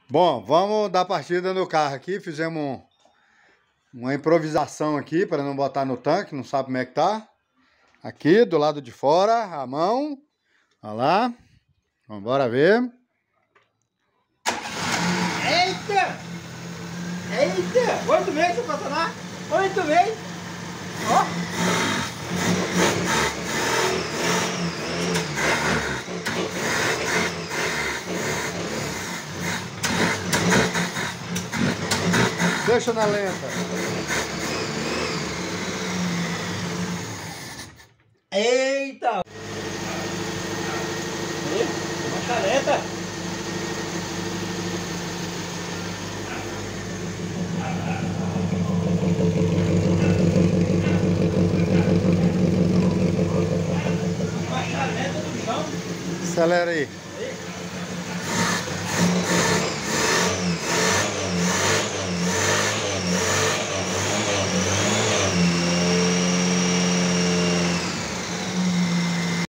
Bom, vamos dar partida no carro aqui. Fizemos uma improvisação aqui para não botar no tanque, não sabe como é que tá. Aqui do lado de fora, a mão. Olha lá. Vamos embora ver. Eita! Eita! 8 meses pra passar. 8 meses! Ó! Deixa na lenta. Eita! Marcha lenta! Marcha lenta do chão! Acelera aí.